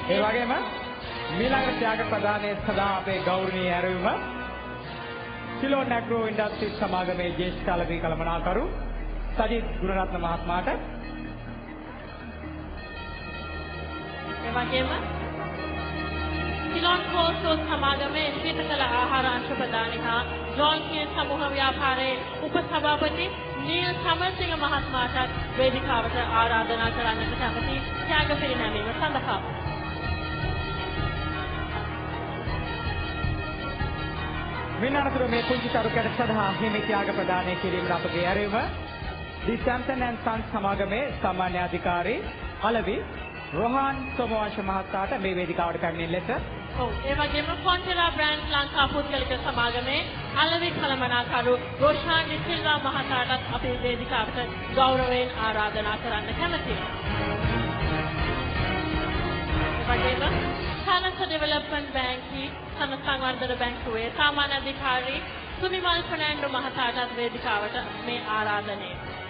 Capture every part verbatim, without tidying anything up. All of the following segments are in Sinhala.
ඒ වගේම මීළඟ ත්‍යාග ප්‍රදානයේ සදා අපේ ගෞරවනීය ඇරයුම සිලෝන් ඇග්‍රෝ ඉන්ඩස්ට්‍රීස් සමාගමේ ජ්‍යෙෂ්ඨ කලබී කළමනාකරු සජිත් ගුණරත්න මහත්මයාට ඒ වගේම සිලෝන් කෝස්ට් සමාගමේ ශීතකල ආහාර අංශ ප්‍රදානිකා ජෝන් කිය සමූහ ව්‍යාපාරයේ උපසභාපති නීල් සමරසිංහ මහත්මයාට වේදිකාවට ආරාධනා කරන්නට කැමැති ත්‍යාග පිරිනැමීම සඳහා විනාඩතුර මේ කුංචි තරුකයට සදා හිමි ත්‍යාග ප්‍රදානය කිරීමට අපගේ ඇරයුම දී සැම්සන් ඇන්ඩ් සන්ස් සමාගමේ සාමාන්‍ය අධිකාරී අලවි රෝහන් සෝමවංශ මහතාට මේ වේදිකාවට පැමිණෙන ලෙස ඔව් ඒ වගේම කොන්ටරා බ්‍රෑන්ඩ් ලංකා පුද්ගලික සමාගමේ අලවි කළමනාකරු රෝෂාන් ඩි සිල්වා මහතාට අපේ වේදිකාවට ගෞරවයෙන් ආරාධනා කරන්න කැමැතියි. ඒ වගේම සනස ඩෙවලොප්මන්ට් බැංකුවේ සනස සංවර්ධන බැංකුවේ සාමාන්‍ය අධිකාරී සුනිමල් ෆර්නෑන්ඩෝ මහතාට වේදිකාවට මේ ආරාධනය.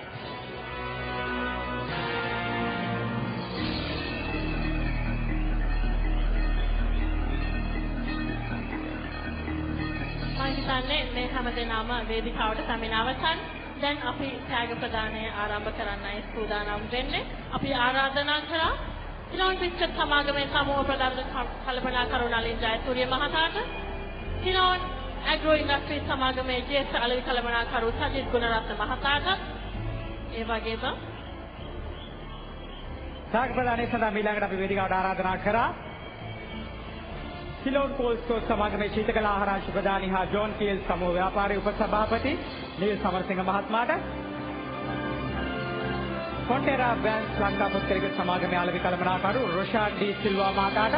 හිතන්නේ මේ හැමදේනම වේදිකාවට පැමිණ අවසන්. දැන් අපි ත්‍යාග ප්‍රදානය ආරම්භ කරන්නයි සූදානම් වෙන්නේ. අපි ආරාධනා කරා සිලෝන් බිස්කට් සමාගමේ සමූහ ප්‍රධාන කල්පනාකරු නලින් ජයසූරිය මහතාට, සිලෝන් ඇග්‍රෝ ඉන්ඩස්ට්‍රීස් සමාගමේ ජ්‍යෙෂ්ඨ අලවි කළමනාකරු සජිත් ගුණරත්න මහතාට, ඒ වගේම ත්‍යාග ප්‍රදානයේ සඳහා ඊළඟට අපි වේදිකාවට ආරාධනා කරා සිලෝන් කෝල්ස්ටෝර් සමාගමේ ශීතකල ආහාර අංශ ප්‍රදානී හා ජෝන් කීල් සමූහ ව්‍යාපාරයේ උපසභාපති නීල් සමරසිංහ මහත්මයාට, කොන්ටේරා බ්‍රෑන්ඩ්ස් ලංකා පුද්ගලික සමාගමේ අලවි කළමනාකරු රොෂාන් ඩි සිල්වා මහතාට,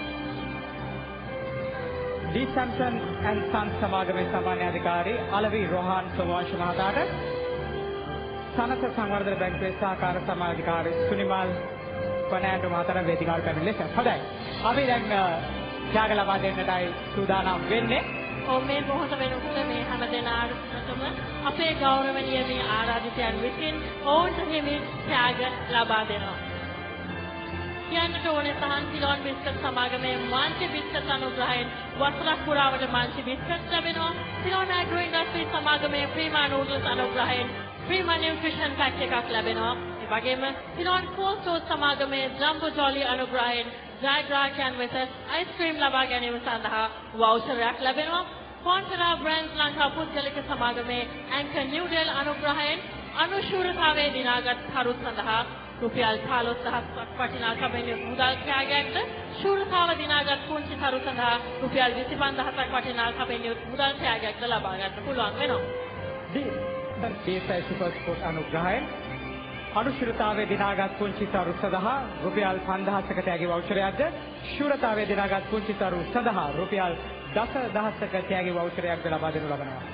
ඩි සැම්සන් ඇන්ඩ් සන්ස් සමාගමේ සාමාන්‍ය අධිකාරී අලවි රෝහන් සෝමවංශ මහතාට, සනස සංවර්ධන බැංකුවේ සහකාර සමාජිකාරී සුනිමල් ෆර්නෑන්ඩෝ මහතාට වේදිකාවට පැමිණ ලෙස. හොඳයි. අපි දැන් ත්‍යාග ලබා දෙන්නටයි සූදානම් වෙන්නේ. ඔව් මේ මොහොත වෙනකොට මේ හැම දෙනාටම අපේ ගෞරවනීය මේ ආරාධිතයන් විසින් ඔවුන්ට හිමි ත්‍යාග ලබා දෙනවා. කියන්නට ඕනේ තහන් සිලෝන් බිස්කට් සමාගමේ මාංචි බිස්කට් අනුග්‍රහයෙන් වසරක් පුරාවට මාංචි බිස්කට් ලැබෙනවා. සිලෝන් ඇග්‍රෝ ඉන්ඩස්ට්‍රීස් සමාගමේ ප්‍රීමා නූඩල්ස් අනුග්‍රහයෙන් ප්‍රීමා නියුට්‍රිෂන් පැක් එකක් ලැබෙනවා. ඒ වගේම සිලෝන් කෝස්ට් සමාගමේ ජම්බෝ ජොලි අනුග්‍රහයෙන් ජයග්‍රාහකයන් වෙත අයිස්ක්‍රීම් ලබා ගැනීම සඳහා වවුචරයක් ලැබෙනවා. කොන්ටරා බ්‍රෑන්ඩ්ස් ලංකා පුද්ගලික සමාගමේ ඇන්කර් නිව්ඩෙල් අනුග්‍රහයෙන් අනුශූරතාවයේ දිනාගත් කරුත් සඳහා රුපියල් පහළොස් දහසක් වටිනාකමින් මුදල් ත්‍යාගයක්ද, ශූරතාව දිනාගත් පුංචි කරු සඳහා රුපියල් විසි පන්දහසක් වටිනාකමින් මුදල් ත්‍යාගයක්ද ලබා ගන්න පුළුවන් වෙනවා. දී දේශය සුපර් ස්පෝර්ට් අනුග්‍රහයෙන් අනුශූරතාවයේ දිනාගත් පුංචි තරු සඳහා රුපියල් පන්දහසක තෑගි වවුචරයක්ද, ශූරතාවයේ දිනාගත් පුංචි තරු සඳහා රුපියල් දසදහසක තෑගි වවුචරයක්ද ලබා දෙනු ලබනවා.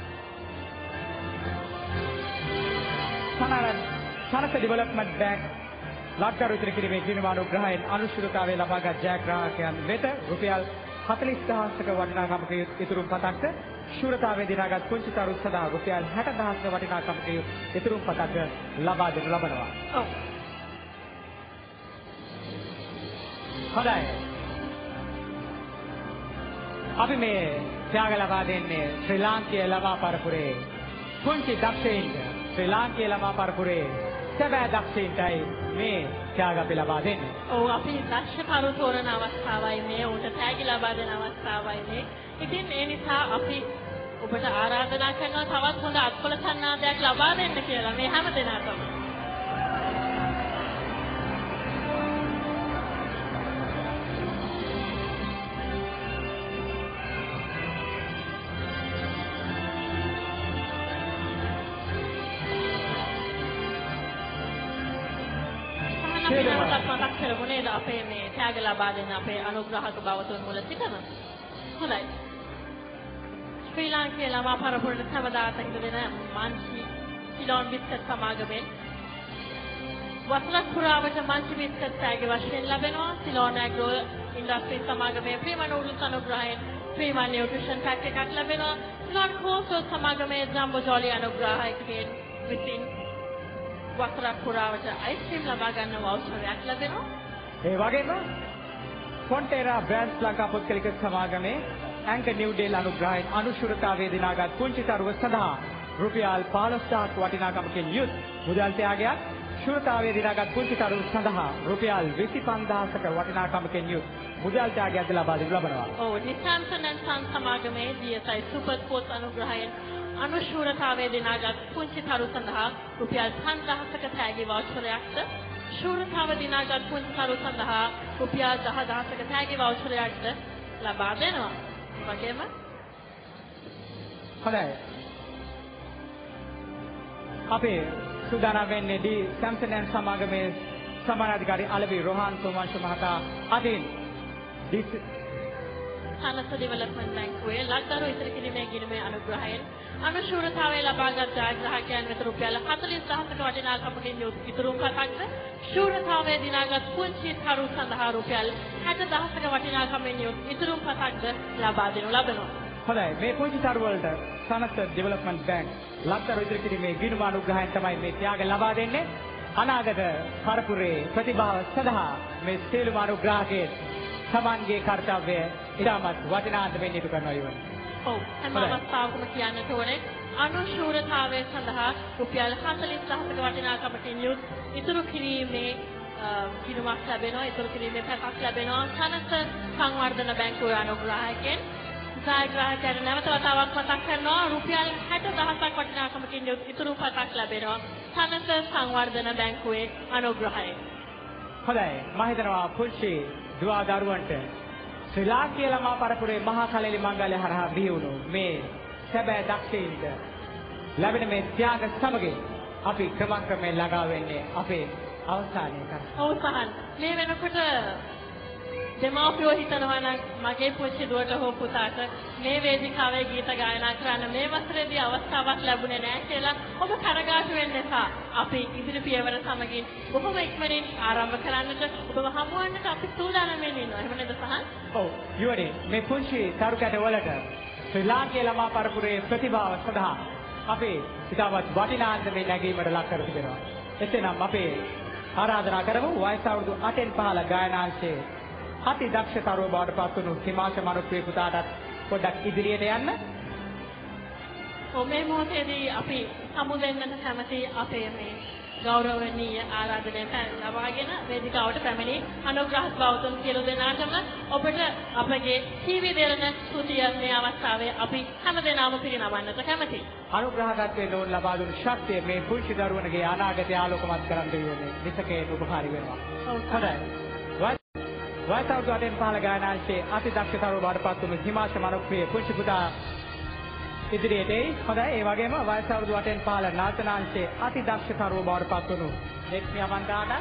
සනස ඩෙවලොප්මන්ට් බැංක් ලක්කරු ඉදිරි කිරීමේ ජීවමානුග්‍රහයෙන් අනුශූරතාවයේ ලබාගත් ජයග්‍රාහකයන් වෙත රුපියල් හතළිස් දහසක වටිනාකමක ඉතුරුම් පතක්ද, ශූරතාවයේ දිනාගත් පුංචි තරු සඳහා රුපියල් හැට දහසක වටිනාකමක ඉතුරුම් පතක්ද ලබා දෙනු ලබනවා. ඔව්. හොඳයි. අපි මේ ත්‍යාග ලබා දෙන්නේ ශ්‍රී ලාංකීය ළමා පරපුරේ පුංචි දක්ෂයින්ට, ශ්‍රී ලාංකීය ළමා පරපුරේ සැබෑ දක්ෂයින්ටයි මේ ත්‍යාග අපි ලබා දෙන්නේ. ඔව් අපි දක්ෂකරු තෝරන අවස්ථාවයි මේ, උන්ට ත්‍යාගි ලබා දෙන අවස්ථාවයි මේ. ඉතින් ඒ නිසා අපි ඔබට ආරාධනා කරනවා තවත් හොඳ අත්පොළ සන්නාදයක් ලබා දෙන්න කියලා මේ හැම දෙනාටම. මතක් කරගොනේ අපේ මේ ත්‍යාග ලබා දෙන අපේ අනුග්‍රහක බවතුන් මුල සිටම. හොඳයි. ශ්‍රී ලාංකේය ළමා පරපුරට සමදාත ඉඳ දෙන මාංචි සිලෝන් බිස්කට් සමාගමෙන් වසරක් පුරාවට මාංචි බිස්කට් ත්‍යාග වශයෙන් ලැබෙනවා. සිලෝන් ඇග්‍රෝ ඉන්ඩස්ට්‍රීස් සමාගමේ ප්‍රීමා නූඩල්ස් අනුග්‍රහයෙන් ප්‍රීමා නියුට්‍රිෂන් පැක් එකක් ලැබෙනවා. සිලෝන් කෝස්ට් සමාගමේ ජම්බෝ ජොලි අනුග්‍රහයෙන් විසින් වසරක් පුරාවට අයිස්ක්‍රීම් ලබා ගන්න වවුචරයක් ලැබෙනවා. ඒ වගේම ෆොන්ටේරා බ්‍රෑන්ඩ්ස් ලංකා පුද්ගලික සමාගමේ ඇංකර් නිව්ඩේල් අනුග්‍රහයෙන් අනුශූරතාවයේ දිනාගත් පුංචි තරුව සඳහා රුපියල් පහළොස්දහක් වටිනාකමකින් යුත් මුදල් ත්‍යාගයක්, ශූරතාවයේ දිනාගත් පුංචි තරුව සඳහා රුපියල් විසිපන්දාහක වටිනාකමකින් යුත් මුදල් ත්‍යාගයක් ලබා දෙනු ලබනවා. ඔව්, නිසංසන් ඇන් සන් සමාගමේ D S I super sports අනුග්‍රහයෙන් අනුශූරතාවයේ දිනාගත් පුංචි තරුව සඳහා රුපියල් පන්දාහක තෑගි වවුචරයක්ද, ශූරතාව දිනාගත් පුංචි තරුව සඳහා රුපියල් දහදාහක තෑගි වවුචරයක්ද ලබා දෙනවා. වගේම හොඳයි. අපේ සූදානම් වෙන්නේ දී සැම්සන් ඇන් සමාගමේ සමානාධිකාරී අලවි රෝහන් සෝමවංශ මහතා අදින් සනස ඩෙවලොප්මන්ට් බැංකුවේ ලක්දරු ඉතිරි කිරීමේ ගිණුමේ අනුග්‍රහයෙන් අනුශූරතාවයේ ලබාගත් ජයග්‍රාහකයන් වෙත රුපියල් හතළිස් දහසක වටිනාකමකින් යුත් ඉතුරුම් පතක්ද, ශූරතාවයේ දිනාගත් පුංචි තරු සඳහා රුපියල් හැට දහසක වටිනාකමකින් යුත් ඉතුරුම් පතක්ද ලබා දෙනු ලබනවා. හොඳයි, මේ පුංචි තරු වලට සනස ඩෙවලොප්මන්ට් බැංක් ලක්දරු ඉතිරි කිරීමේ ගිණුම අනුග්‍රහයෙන් තමයි මේ ත්‍යාග ලබා දෙන්නේ. අනාගත පරපුරේ ප්‍රතිභාව සඳහා මේ සියලුම අනුග්‍රාහකයන් සමාන්ගේ කාර්යය ඉතාමත් වටිනාන්තයෙන් ඉටු කරනවා යවන. ඔව්, හැම අවස්ථාවකම කියන්නට ඕනේ අනුශූරතාවයේ සඳහා රුපියල් හතළිස් දහසක වටිනාකමකින් යුත් ඉතුරු කිරීමේ ගිණුමක් ලැබෙනවා, ඉතුරු කිරීමේ පැතක් ලැබෙනවා. සනස සංවර්ධන බැංකුවේ අනුග්‍රාහකයන් ජයග්‍රාහකයන් නැවත වතාවක් මතක් කරනවා රුපියල් හැට දහසක් වටිනාකමකින් යුත් ඉතුරු පතක් ලැබෙනවා සනස සංවර්ධන බැංකුවේ අනුග්‍රහයෙන්. හොඳයි, මම හිතනවා පුංචි දුවා දරුවන්ට ශ්‍රී ලාංකීය ළමා පරපුරේ මහා කලෙලි මංගල්‍ය හරහා බිහි වුණු මේ සැබෑ දක්ෂයින්ට ලැබෙන මේ ත්‍යාග සමගින් අපි ක්‍රමක්‍රමයෙන් ළඟා වෙන්නේ අපේ අවසානයේ කරා. ඔව් සහන්, මේ වෙනකොට දෙමාපියෝ හිතනවා නම් මගේ පුංචි දුවට හෝ පුතාට මේ වේදිකාවේ ගීත ගායනා කරන්න මේ වසරේදී අවස්ථාවක් ලැබුණේ නැහැ කියලා ඔබ කනගාටු වෙන්න එපා. අපි ඉදිරි පියවර සමගින් බොහොම ඉක්මනින් ආරම්භ කරන්නට ඔබව හමුවන්නට අපි සූදානම් වෙන්න ඉන්නවා. එහෙම නේද සහන්? ඔව්, යුවනේ මේ පුංචි තරු කැට වලට ශ්‍රී ලාංකීය ළමා පරපුරේ ප්‍රතිභාව සඳහා අපේ ඉතාමත් වටිනාන්දමේ නැගීමට ලක් කර තිබෙනවා. එසේනම් අපේ ආරාධනා කරමු වයස අවුරුදු අටෙන් පහළ ගායනාංශයේ අති දක්ෂ තරුව බවට පත් වුණු හිමාශ මනුප්‍රිය පුතාටත් පොඩ්ඩක් ඉදිරියට යන්න. ඔව්, මේ මොහොතේදී අපි සමු දෙන්නට කැමති අපේ මේ ගෞරවනීය ආරාධනය ලබාගෙන වේදිකාවට පැමිණි අනුග්‍රහ බෞද්ධන් සියලු දෙනාටම ඔබට අපගේ ටීවී දෙරණ ස්තුතිය මේ අවස්ථාවේ අපි හැමදෙනාම පිරිනමන්නට කැමතියි. අනුග්‍රහකත්වයෙන් ලෝන් ලබා දුන් ශක්තිය මේ පුංචි දරුවනගේ අනාගතය ආලෝකමත් කරන් දෙවියනේ නිසකේ උපකාරී වෙනවා. ඔව්, හොඳයි. වයස අවුරුදු අටෙන් පහළ ගායනාංශයේ අති දක්ෂ තරුව බවට පත් වුණු හිමාශ මනුප්‍රිය පුංචි පුතා ඉදිරියට එයි. හොඳයි, ඒ වගේම වයස අවුරුදු අටෙන් පහළ නාට්‍යනාංශයේ අති දක්ෂ තරුව බවට පත් වුණු නෙක්මි අමන්දාට,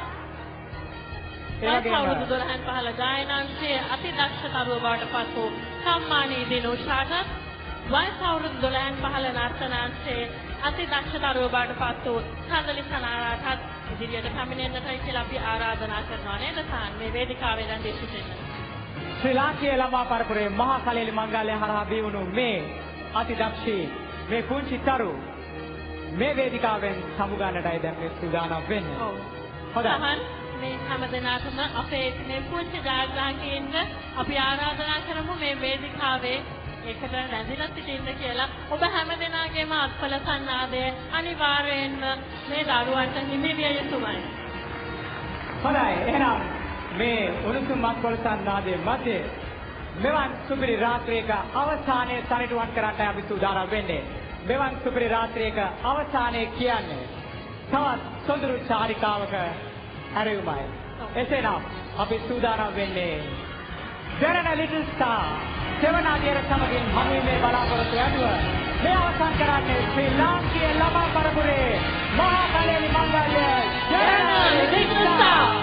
ඒ වගේම අවුරුදු දොළහෙන් පහළ ගායනාංශයේ අති දක්ෂ තරුව බවට පත් වූ සම්මානීය දිනෝෂාට, වයස අවුරුදු දොළහෙන් පහළ නාට්‍යනාංශයේ අති දක්ෂ තරුව බවට පත් වූ කන්දලි සනාරාටත් ඉදිරියට පැමිණෙන්නටයි කියලා අපි ආරාධනා කරනවා නේද සාන්? මේ වේදිකාවේ දැන් දෙසිටින්න. ශ්‍රී ලාංකීය ළමා පරපුරේ මහා කලෙලි මංගල්‍ය හරහා බිහි වුණු මේ අති දක්ෂී මේ පුංචි තරු මේ වේදිකාවෙන් සමුගන්නටයි දැන් මේ සූදානම් වෙන්නේ. ඔව්. හොඳයි. සහන්, මේ හැමදෙනාටම අපේ මේ පුංචි ජයග්‍රාහකයින්ට අපි ආරාධනා කරමු මේ වේදිකාවේ එකට රැඳිලා සිටින්න කියලා. ඔබ හැමදෙනාගේම අත්පල සන්නාදය අනිවාර්යයෙන්ම මේ දරුවන්ට හිමි විය යුතුමයි. හොඳයි, එහෙනම් මේ උණුසුම් අත්පල සන්නාදයේ මැද මෙවන් සුපිරි රාත්‍රියක අවසානයේ සනිටුවන් කරන්නට අපි සූදානම් වෙන්නේ. මෙවන් සුපිරි රාත්‍රියක අවසානයේ කියන්නේ තවත් සොඳුරු චාරිකාවක හැරෙවුමයි. එසේනම් අපි සූදානම් වෙන්නේ Derana Little Star සෙවන අධියර සමගින් හමුවීමේ බලාපොරොත්තු ඇතුව මේ අවසන් කරන්නේ ශ්‍රී ලාංකීය ළමා පරපුරේ මහා කලෙලි මංගල්‍ය Derana Little Star.